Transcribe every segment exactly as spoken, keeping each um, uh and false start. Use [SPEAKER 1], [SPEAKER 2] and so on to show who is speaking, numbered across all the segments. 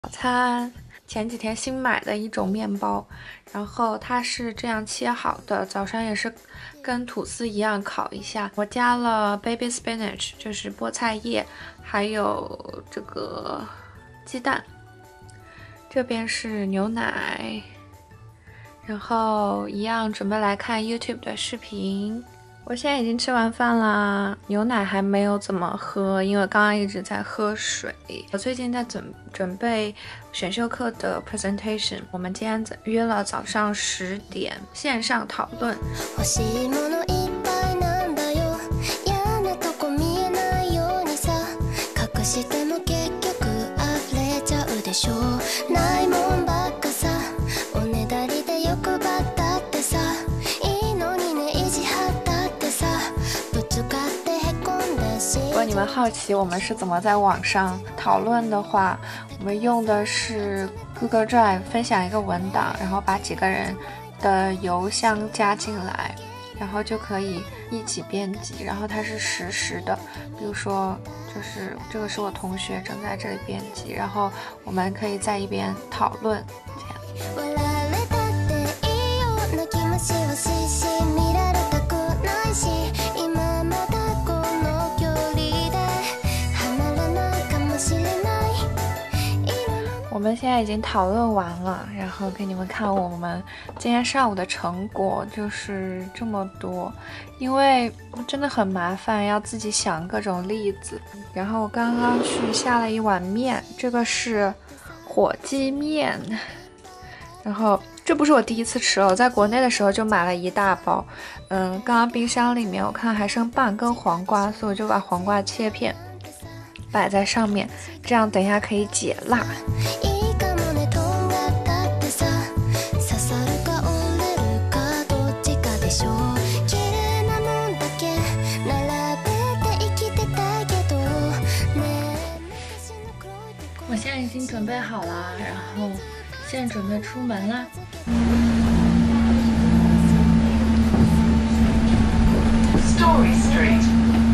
[SPEAKER 1] 早餐前几天新买的一种面包，然后它是这样切好的，早上也是跟吐司一样烤一下。我加了 baby spinach， 就是菠菜叶，还有这个鸡蛋。这边是牛奶，然后一样准备来看 YouTube 的视频。我现在已经吃完饭啦，牛奶还没有怎么喝，因为刚刚一直在喝水。我最近在准准备选修课的 presentation， 我们今天约了早上十点线上讨论。如果你们好奇我们是怎么在网上讨论的话，我们用的是 Google Drive 分享一个文档，然后把几个人的邮箱加进来，然后就可以一起编辑，然后它是实时的，比如说就是这个是我同学正在这里编辑，然后我们可以在一边讨论这样。我们现在已经讨论完了，然后给你们看我们今天上午的成果，就是这么多。因为真的很麻烦，要自己想各种例子。然后我刚刚去下了一碗面，这个是火鸡面。然后这不是我第一次吃了，我在国内的时候就买了一大包。嗯，刚刚冰箱里面我看还剩半根黄瓜，所以我就把黄瓜切片摆在上面，这样等一下可以解辣。我现在已经准备好了，然后现在准备出门啦。Story Street。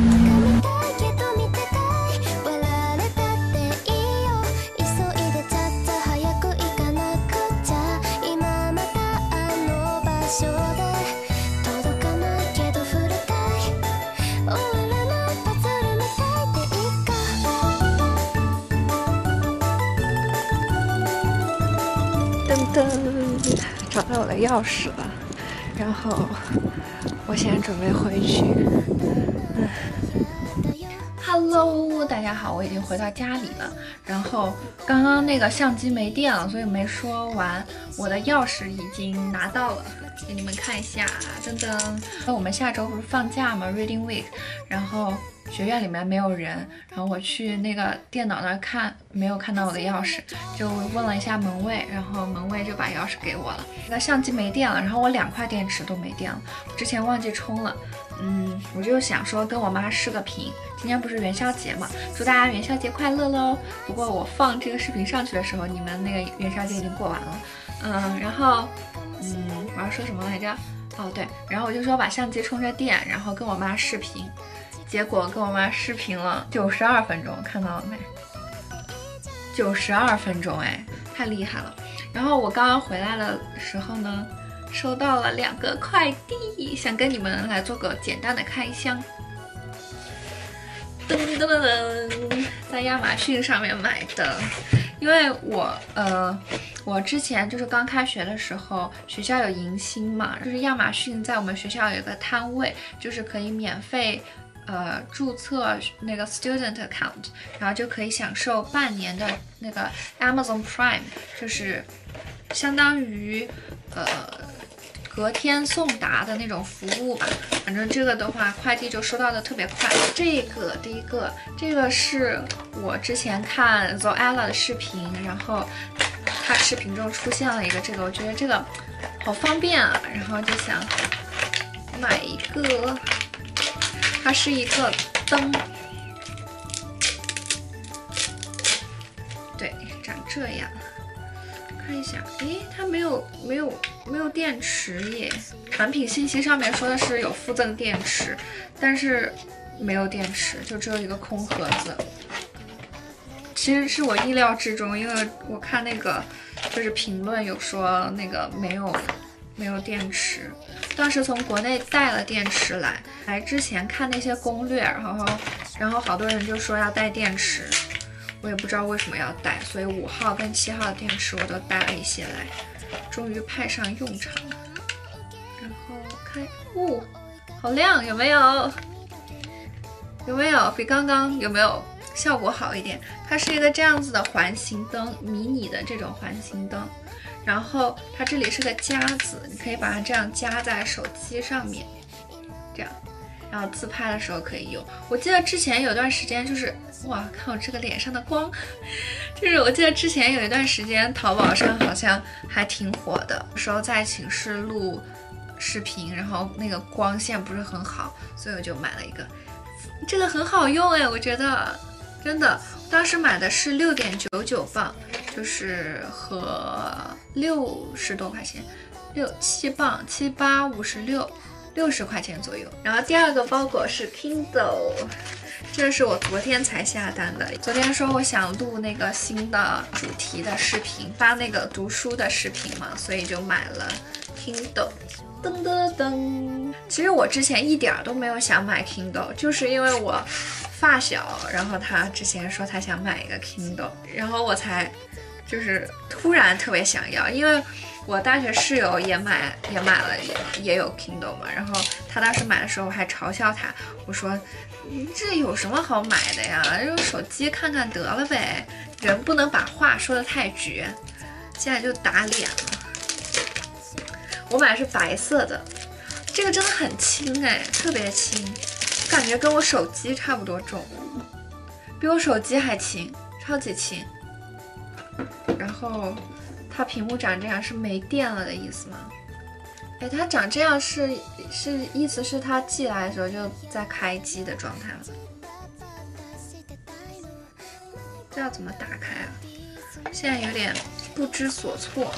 [SPEAKER 1] 噔，找到我的钥匙了，然后我现在准备回去。嗯 Hello， 大家好，我已经回到家里了。然后刚刚那个相机没电了，所以没说完。我的钥匙已经拿到了，给你们看一下。噔噔，那我们下周不是放假吗 ？Reading Week， 然后学院里面没有人，然后我去那个电脑那儿看，没有看到我的钥匙，就问了一下门卫，然后门卫就把钥匙给我了。那相机没电了，然后我两块电池都没电了，之前忘记充了。嗯，我就想说跟我妈视个频，今天不是元宵节嘛，祝大家元宵节快乐喽！不过我放这个视频上去的时候，你们那个元宵节已经过完了。嗯，然后，嗯，我要说什么来着？哦，对，然后我就说把相机充着电，然后跟我妈视频，结果跟我妈视频了九十二分钟，看到了没？九十二分钟，哎，太厉害了！然后我刚刚回来的时候呢，收到了两个快递，想跟你们来做个简单的开箱。噔噔噔噔，在亚马逊上面买的，因为我呃，我之前就是刚开学的时候，学校有迎新嘛，就是亚马逊在我们学校有一个摊位，就是可以免费呃注册那个 student account， 然后就可以享受半年的那个 Amazon Prime， 就是相当于呃。隔天送达的那种服务吧，反正这个的话，快递就收到的特别快。这个第一个，这个是我之前看 Zoella 的视频，然后他视频中出现了一个这个，我觉得这个好方便啊，然后就想买一个。它是一个灯，对，长这样。看一下，诶，它没有没有没有电池耶。产品信息上面说的是有附赠电池，但是没有电池，就只有一个空盒子。 其实是我意料之中，因为我看那个就是评论有说那个没有没有电池，当时从国内带了电池来，来之前看那些攻略，然后然后好多人就说要带电池，我也不知道为什么要带，所以五号跟七号的电池我都带了一些来，终于派上用场了。然后开，呜、哦，好亮，有没有？有没有比刚刚有没有效果好一点？它是一个这样子的环形灯，迷你的这种环形灯，然后它这里是个夹子，你可以把它这样夹在手机上面，这样，然后自拍的时候可以用。我记得之前有段时间就是，哇，看我这个脸上的光，就是我记得之前有一段时间淘宝上好像还挺火的，有时候在寝室录视频，然后那个光线不是很好，所以我就买了一个。这个很好用哎，我觉得真的，当时买的是六点九九磅，就是和六十多块钱，六七磅，七八五十六，六十块钱左右。然后第二个包裹是 Kindle， 这是我昨天才下单的。昨天说我想录那个新的主题的视频，发那个读书的视频嘛，所以就买了 Kindle。噔噔噔！其实我之前一点都没有想买 Kindle， 就是因为我发小，然后他之前说他想买一个 Kindle， 然后我才就是突然特别想要，因为我大学室友也买也买了也也有 Kindle 嘛，然后他当时买的时候我还嘲笑他，我说这有什么好买的呀，用手机看看得了呗，人不能把话说得太绝，现在就打脸了。我买的是白色的，这个真的很轻哎，特别轻，感觉跟我手机差不多重，比我手机还轻，超级轻。然后它屏幕长这样是没电了的意思吗？哎，它长这样是是意思是它寄来的时候就在开机的状态了。这要怎么打开啊？现在有点不知所措。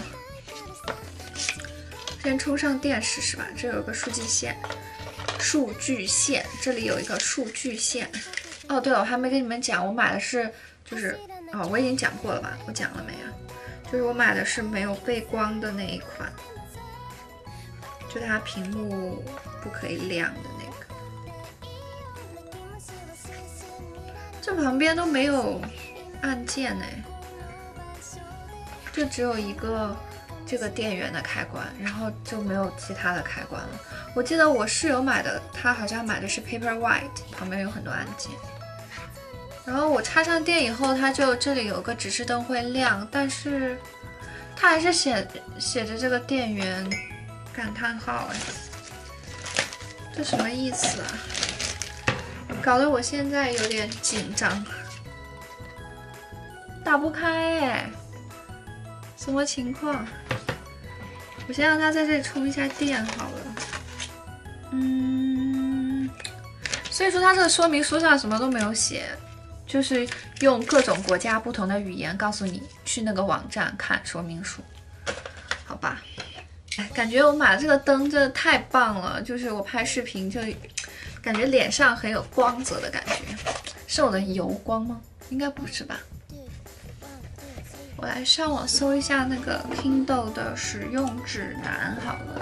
[SPEAKER 1] 先充上电试试吧，这有个数据线，数据线，这里有一个数据线。哦，对了，我还没跟你们讲，我买的是就是哦，我已经讲过了吧？我讲了没啊？就是我买的是没有背光的那一款，就它屏幕不可以亮的那个。这旁边都没有按键哎，就只有一个。这个电源的开关，然后就没有其他的开关了。我记得我室友买的，他好像买的是 Paperwhite， 旁边有很多按键。然后我插上电以后，它就这里有个指示灯会亮，但是它还是写写着这个电源感叹号哎，这什么意思啊？搞得我现在有点紧张，打不开哎，什么情况？我先让它在这里充一下电好了。嗯，所以说它这个说明书上什么都没有写，就是用各种国家不同的语言告诉你去那个网站看说明书，好吧？哎，感觉我买的这个灯真的太棒了，就是我拍视频就感觉脸上很有光泽的感觉，是我的油光吗？应该不是吧？我来上网搜一下那个 Kindle 的使用指南好了。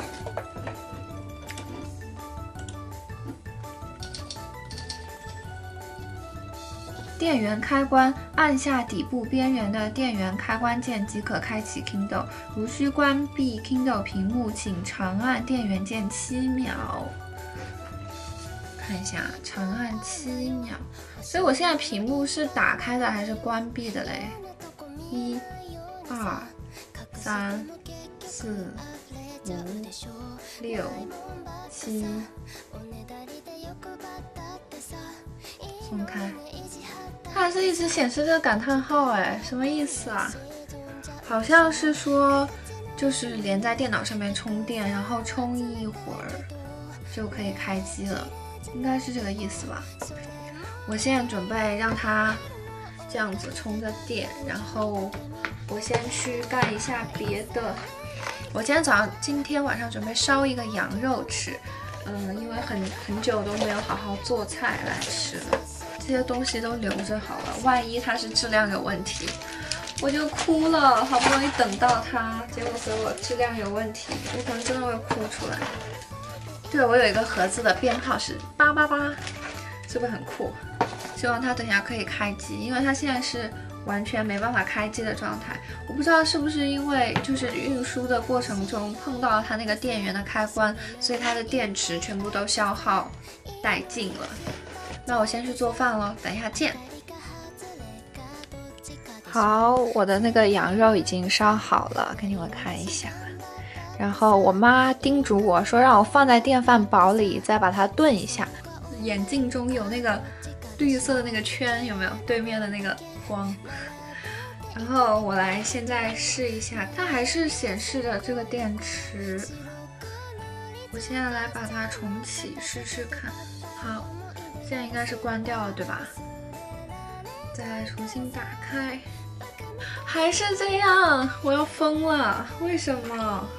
[SPEAKER 1] 电源开关，按下底部边缘的电源开关键即可开启 Kindle。如需关闭 Kindle 屏幕，请长按电源键七秒。看一下，长按七秒。所以我现在屏幕是打开的还是关闭的嘞？一、二、三、四、五、六、七，松开。它还是一直显示这个感叹号，哎，什么意思啊？好像是说，就是连在电脑上面充电，然后充一会儿就可以开机了，应该是这个意思吧？我现在准备让它这样子充着电，然后我先去干一下别的。我今天早上、今天晚上准备烧一个羊肉吃，嗯，因为很很久都没有好好做菜来吃了。 这些东西都留着好了，万一它是质量有问题，我就哭了。好不容易等到它，结果给我质量有问题，我可能真的会哭出来。对，我有一个盒子的编号是八八八，是不是很酷？希望它等一下可以开机，因为它现在是完全没办法开机的状态。我不知道是不是因为就是运输的过程中碰到它那个电源的开关，所以它的电池全部都消耗殆尽了。那我先去做饭了，等一下见。好，我的那个羊肉已经烧好了，给你们看一下。然后我妈叮嘱我说让我放在电饭煲里，再把它炖一下。眼镜中有那个绿色的那个圈，有没有？对面的那个光。然后我来现在试一下，它还是显示着这个电池。我现在来把它重启试试看。好，现在应该是关掉了，对吧？再来重新打开，还是这样，我要疯了！为什么？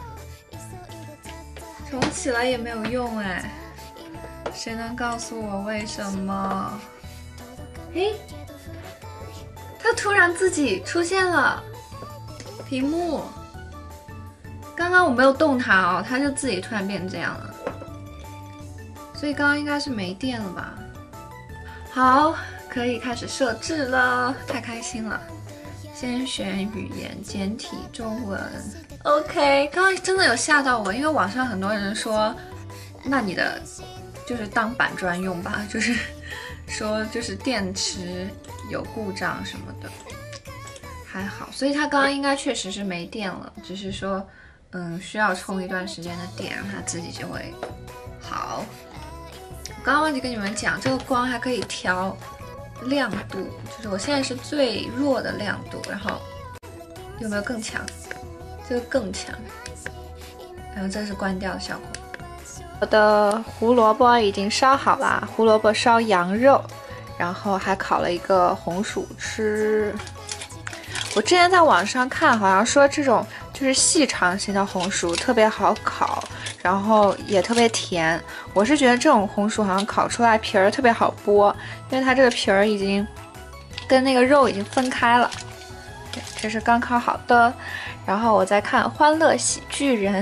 [SPEAKER 1] 重启了也没有用哎，谁能告诉我为什么？诶，它突然自己出现了屏幕，刚刚我没有动它哦，它就自己突然变成这样了，所以刚刚应该是没电了吧？好，可以开始设置了，太开心了！先选语言，简体中文。OK， 刚刚真的有吓到我，因为网上很多人说，那你的就是当板砖用吧，就是说就是电池有故障什么的，还好，所以它刚刚应该确实是没电了，只是说嗯需要充一段时间的电，然后它自己就会好。我刚刚忘记跟你们讲，这个光还可以调亮度，就是我现在是最弱的亮度，然后有没有更强？这个更强，然后这是关掉的效果。我的胡萝卜已经烧好啦，胡萝卜烧羊肉，然后还烤了一个红薯吃。我之前在网上看，好像说这种就是细长型的红薯特别好烤，然后也特别甜。我是觉得这种红薯好像烤出来皮儿特别好剥，因为它这个皮儿已经跟那个肉已经分开了。这是刚烤好的，然后我再看《欢乐喜剧人》。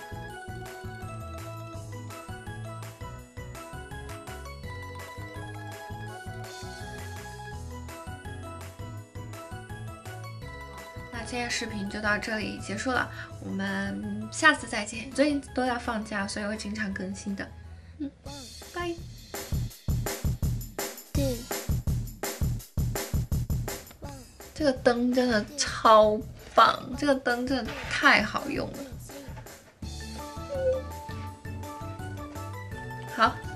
[SPEAKER 1] 那今天视频就到这里结束了，我们下次再见。最近都在放假，所以会经常更新的。嗯，拜。这个灯真的超棒，这个灯真的太好用了。好。